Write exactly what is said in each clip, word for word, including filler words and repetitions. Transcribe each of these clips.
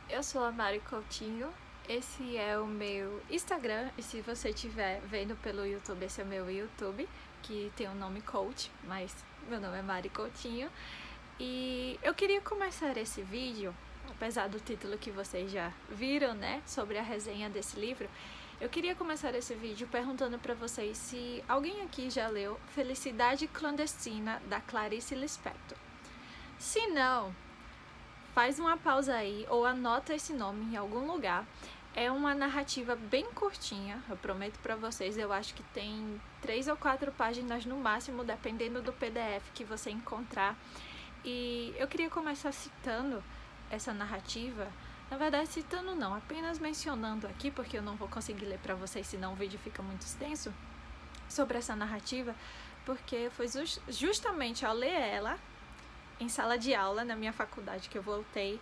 Eu sou a Mari Coutinho, esse é o meu Instagram, e se você estiver vendo pelo YouTube, esse é o meu YouTube, que tem o nome Coach, mas meu nome é Mari Coutinho. E eu queria começar esse vídeo, apesar do título que vocês já viram, né, sobre a resenha desse livro. Eu queria começar esse vídeo perguntando para vocês se alguém aqui já leu Felicidade Clandestina, da Clarice Lispector. Se não, faz uma pausa aí ou anota esse nome em algum lugar. É uma narrativa bem curtinha, eu prometo para vocês. Eu acho que tem três ou quatro páginas no máximo, dependendo do P D F que você encontrar. E eu queria começar citando essa narrativa. Na verdade, citando não, apenas mencionando aqui, porque eu não vou conseguir ler para vocês, senão o vídeo fica muito extenso, sobre essa narrativa, porque foi justamente ao ler ela em sala de aula na minha faculdade que eu voltei,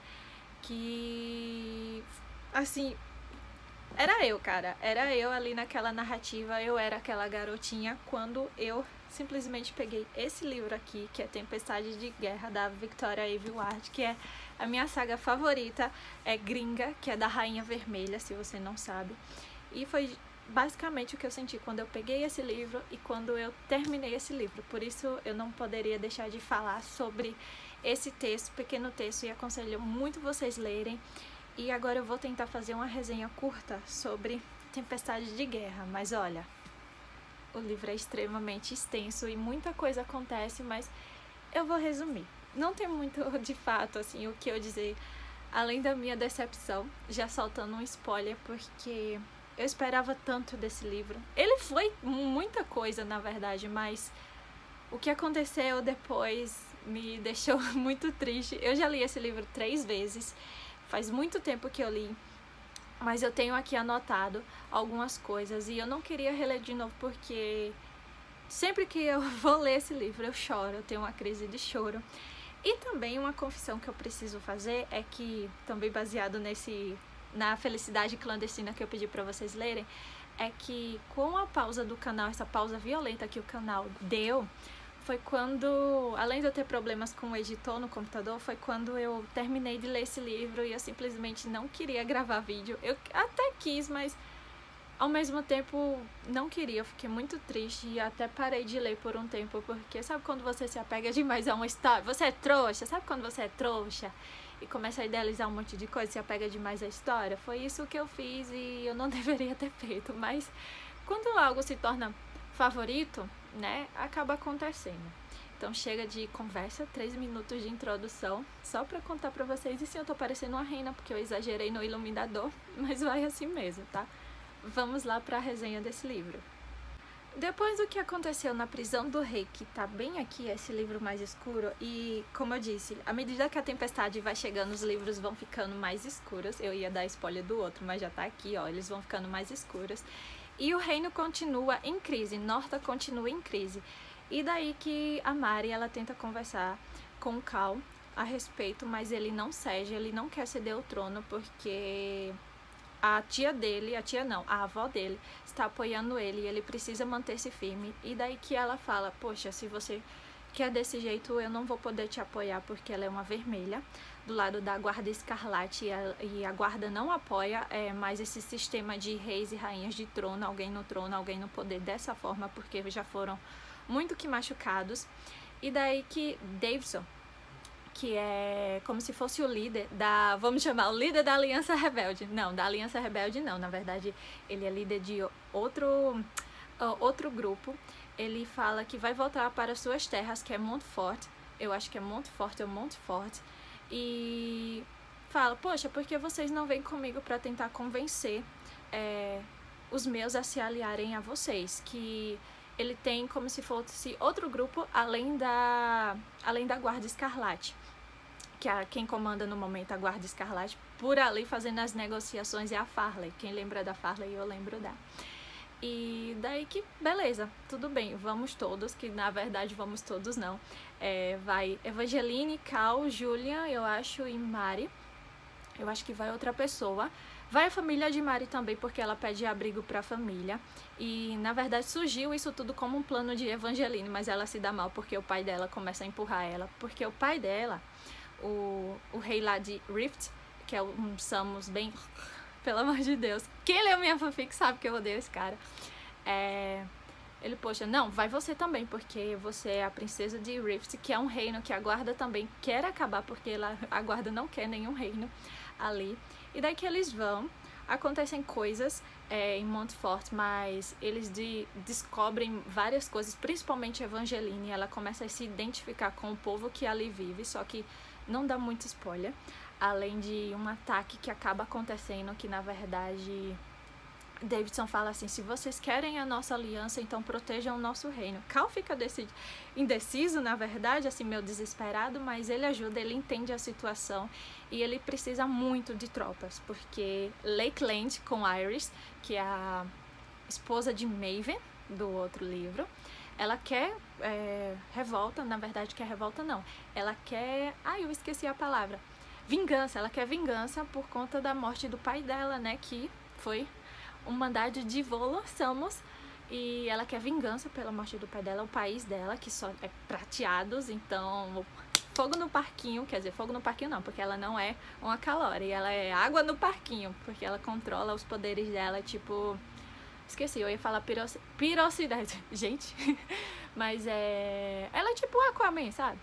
que, assim, era eu, cara, era eu ali naquela narrativa, eu era aquela garotinha quando eu simplesmente peguei esse livro aqui, que é Tempestade de Guerra, da Victoria Aveyard, que é a minha saga favorita, é gringa, que é da Rainha Vermelha, se você não sabe, e foi basicamente o que eu senti quando eu peguei esse livro e quando eu terminei esse livro. Por isso eu não poderia deixar de falar sobre esse texto, pequeno texto, e aconselho muito vocês lerem. E agora eu vou tentar fazer uma resenha curta sobre Tempestade de Guerra, mas olha, o livro é extremamente extenso e muita coisa acontece, mas eu vou resumir. Não tem muito, de fato, assim, o que eu dizer, além da minha decepção, já soltando um spoiler, porque eu esperava tanto desse livro. Ele foi muita coisa, na verdade, mas o que aconteceu depois me deixou muito triste. Eu já li esse livro três vezes, faz muito tempo que eu li, mas eu tenho aqui anotado algumas coisas e eu não queria reler de novo, porque sempre que eu vou ler esse livro eu choro, eu tenho uma crise de choro. E também uma confissão que eu preciso fazer é que, também baseado nesse... na Felicidade Clandestina que eu pedi para vocês lerem, é que com a pausa do canal, essa pausa violenta que o canal deu, foi quando, além de eu ter problemas com o editor no computador, foi quando eu terminei de ler esse livro e eu simplesmente não queria gravar vídeo. Eu até quis, mas ao mesmo tempo não queria, eu fiquei muito triste e até parei de ler por um tempo, porque sabe quando você se apega demais a uma história? Você é trouxa, sabe quando você é trouxa? E começa a idealizar um monte de coisa, se apega demais à história. Foi isso que eu fiz e eu não deveria ter feito, mas quando algo se torna favorito, né, acaba acontecendo. Então chega de conversa, três minutos de introdução, só pra contar pra vocês. E sim, eu tô parecendo uma reina, porque eu exagerei no iluminador, mas vai assim mesmo, tá? Vamos lá pra resenha desse livro. Depois do que aconteceu na prisão do rei, que tá bem aqui, esse livro mais escuro, e como eu disse, à medida que a tempestade vai chegando, os livros vão ficando mais escuros. Eu ia dar spoiler do outro, mas já tá aqui, ó, eles vão ficando mais escuros. E o reino continua em crise, Northa continua em crise. E daí que a Mari, ela tenta conversar com o Cal a respeito, mas ele não cede, ele não quer ceder o trono, porque a tia dele, a tia não, a avó dele, está apoiando ele e ele precisa manter-se firme. E daí que ela fala, poxa, se você quer desse jeito, eu não vou poder te apoiar, porque ela é uma vermelha, do lado da Guarda Escarlate, e a, e a Guarda não apoia é, mais esse sistema de reis e rainhas de trono, alguém no trono, alguém no poder, dessa forma, porque já foram muito que machucados. E daí que Davidson, que é como se fosse o líder da, vamos chamar, o líder da Aliança Rebelde. Não, da Aliança Rebelde não, na verdade ele é líder de outro, outro grupo. Ele fala que vai voltar para suas terras, que é Montfort, eu acho que é Montfort ou Montfort, e fala, poxa, por que vocês não vêm comigo para tentar convencer é, os meus a se aliarem a vocês, que ele tem como se fosse outro grupo além da, além da Guarda Escarlate, que é quem comanda no momento a Guarda Escarlate, por ali fazendo as negociações é a Farley. Quem lembra da Farley, eu lembro da. E daí que, beleza, tudo bem, vamos todos, que na verdade vamos todos não. É, vai Evangeline, Cal, Julian, eu acho, e Mari. Eu acho que vai outra pessoa. Vai a família de Mari também, porque ela pede abrigo para a família. E, na verdade, surgiu isso tudo como um plano de Evangeline, mas ela se dá mal porque o pai dela começa a empurrar ela. Porque o pai dela, o, o rei lá de Rift, que é um Samus bem... Pelo amor de Deus. Quem leu minha fanfic sabe que eu odeio esse cara. É... Ele, poxa, não, vai você também, porque você é a princesa de Rift, que é um reino que a guarda também quer acabar, porque ela, a guarda não quer nenhum reino ali. E daí que eles vão, acontecem coisas é, em Montfort, mas eles de, descobrem várias coisas, principalmente Evangeline. Ela começa a se identificar com o povo que ali vive, só que não dá muito spoiler. Além de um ataque que acaba acontecendo, que na verdade Davidson fala assim, se vocês querem a nossa aliança, então protejam o nosso reino. Cal fica desse, indeciso, na verdade, assim, meio desesperado, mas ele ajuda, ele entende a situação e ele precisa muito de tropas, porque Lakeland com Iris, que é a esposa de Maven, do outro livro, ela quer é, revolta, na verdade quer revolta não, ela quer, ai eu esqueci a palavra, vingança, ela quer vingança por conta da morte do pai dela, né, que foi um mandado de Volo Samus, e ela quer vingança pela morte do pai dela, o país dela, que só é prateados, então fogo no parquinho, quer dizer, fogo no parquinho não, porque ela não é uma Calori, ela é água no parquinho, porque ela controla os poderes dela, tipo, esqueci, eu ia falar piroc... pirocidade, gente, mas é, ela é tipo Aquaman, sabe,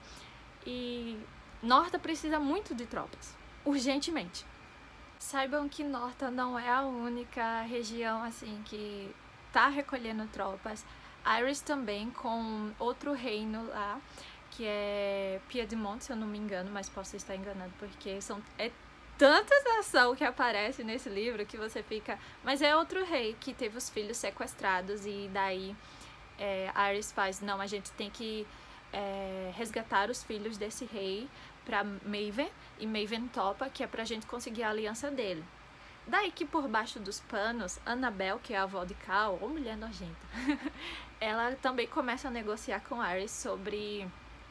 e Norta precisa muito de tropas, urgentemente. Saibam que Norta não é a única região assim que tá recolhendo tropas. Iris também, com outro reino lá, que é Piedmont, se eu não me engano, mas posso estar enganando, porque são, é tanta ação que aparece nesse livro que você fica... Mas é outro rei que teve os filhos sequestrados e daí é, Iris faz, não, a gente tem que é, resgatar os filhos desse rei pra Maven, e Maven topa, que é pra gente conseguir a aliança dele. Daí que por baixo dos panos, Annabelle, que é a avó de Cal, ou mulher nojenta, ela também começa a negociar com Iris sobre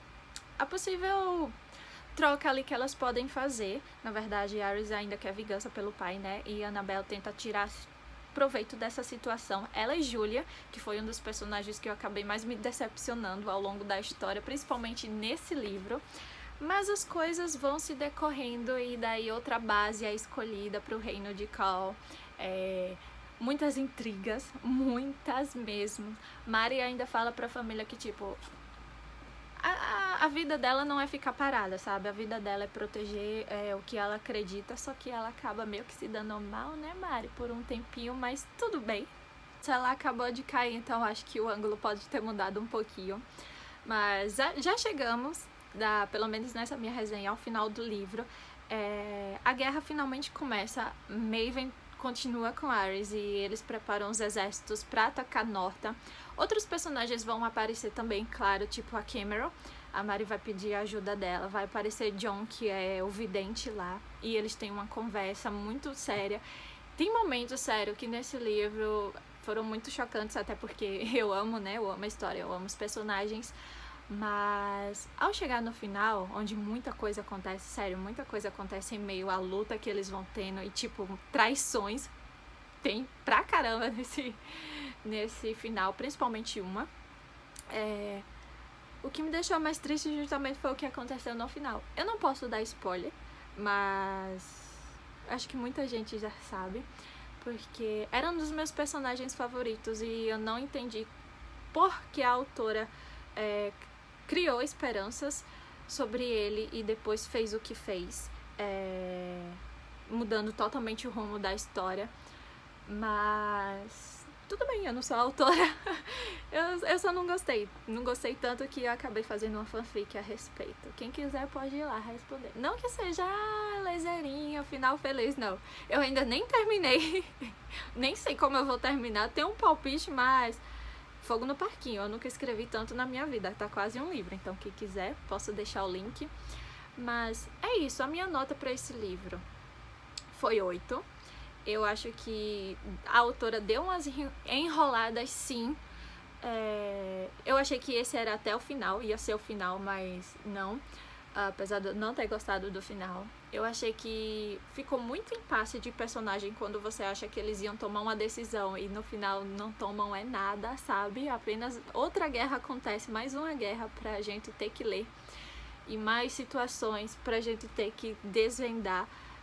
a possível troca ali que elas podem fazer. Na verdade, Iris ainda quer vingança pelo pai, né? E Annabelle tenta tirar proveito dessa situação. Ela e Julia, que foi um dos personagens que eu acabei mais me decepcionando ao longo da história, principalmente nesse livro. Mas as coisas vão se decorrendo e daí outra base é escolhida para o reino de Cal. É, muitas intrigas, muitas mesmo. Mari ainda fala para a família que, tipo, a, a vida dela não é ficar parada, sabe? A vida dela é proteger é, o que ela acredita, só que ela acaba meio que se dando mal, né, Mari? Por um tempinho, mas tudo bem. Se ela acabou de cair, então acho que o ângulo pode ter mudado um pouquinho. Mas já, já chegamos... Da, pelo menos nessa minha resenha, ao final do livro, é, a guerra finalmente começa. Maven continua com Iris e eles preparam os exércitos para atacar Norta. Outros personagens vão aparecer também, claro, tipo a Cameron. A Mari vai pedir a ajuda dela, vai aparecer John, que é o vidente lá, e eles têm uma conversa muito séria. Tem momentos, sério, que nesse livro foram muito chocantes, até porque eu amo, né, eu amo a história, eu amo os personagens. Mas ao chegar no final, onde muita coisa acontece, sério, muita coisa acontece em meio à luta que eles vão tendo e tipo, traições tem pra caramba nesse, nesse final, principalmente uma. É, o que me deixou mais triste justamente foi o que aconteceu no final. Eu não posso dar spoiler, mas acho que muita gente já sabe, porque era um dos meus personagens favoritos e eu não entendi por que a autora é, criou esperanças sobre ele e depois fez o que fez, é, mudando totalmente o rumo da história. Mas tudo bem, eu não sou a autora. eu, eu só não gostei. Não gostei tanto que eu acabei fazendo uma fanfic a respeito. Quem quiser pode ir lá responder. Não que seja laserinha, final feliz, não. Eu ainda nem terminei. Nem sei como eu vou terminar. Tem um palpite, mas... Fogo no parquinho, eu nunca escrevi tanto na minha vida, tá quase um livro, então quem quiser, posso deixar o link. Mas é isso, a minha nota para esse livro foi oito. Eu acho que a autora deu umas enroladas, sim. É... Eu achei que esse era até o final, ia ser o final, mas não. Apesar de eu não ter gostado do final. Eu achei que ficou muito impasse de personagem quando você acha que eles iam tomar uma decisão e no final não tomam é nada, sabe? Apenas outra guerra acontece, mais uma guerra pra gente ter que ler. E mais situações pra gente ter que desvendar.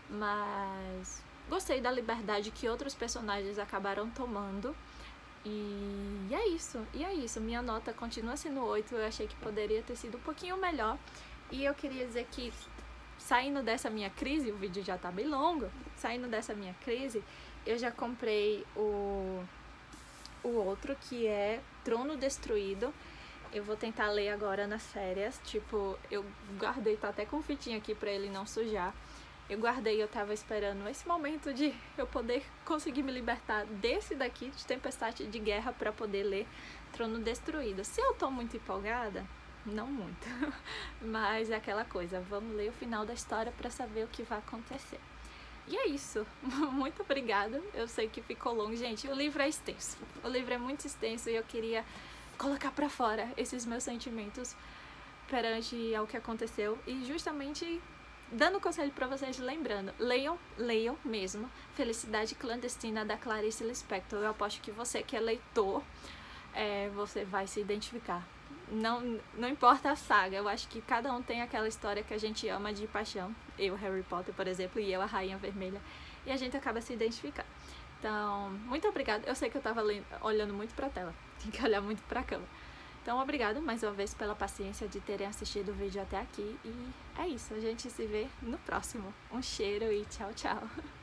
mas gostei da liberdade que outros personagens acabaram tomando. E é isso, e é isso. Minha nota continua sendo oito, eu achei que poderia ter sido um pouquinho melhor. E eu queria dizer que, saindo dessa minha crise, o vídeo já tá bem longo, saindo dessa minha crise, eu já comprei o, o outro, que é Trono Destruído. Eu vou tentar ler agora nas férias, tipo, eu guardei, tá até com fitinha aqui pra ele não sujar. Eu guardei, eu tava esperando esse momento de eu poder conseguir me libertar desse daqui, de Tempestade de Guerra, pra poder ler Trono Destruído. Se eu tô muito empolgada, não muito, mas é aquela coisa, vamos ler o final da história pra saber o que vai acontecer. E é isso, muito obrigada, eu sei que ficou longo, gente, o livro é extenso, o livro é muito extenso e eu queria colocar pra fora esses meus sentimentos perante ao que aconteceu e justamente dando conselho pra vocês, lembrando, leiam, leiam mesmo Felicidade Clandestina da Clarice Lispector. Eu aposto que você que é leitor, é, você vai se identificar. Não, não importa a saga, eu acho que cada um tem aquela história que a gente ama de paixão. Eu, Harry Potter, por exemplo, e eu, a Rainha Vermelha, e a gente acaba se identificando. Então, muito obrigada. Eu sei que eu tava lendo, olhando muito pra tela, tem que olhar muito pra câmera. Então, obrigado mais uma vez pela paciência de terem assistido o vídeo até aqui. E é isso, a gente se vê no próximo. Um cheiro e tchau, tchau!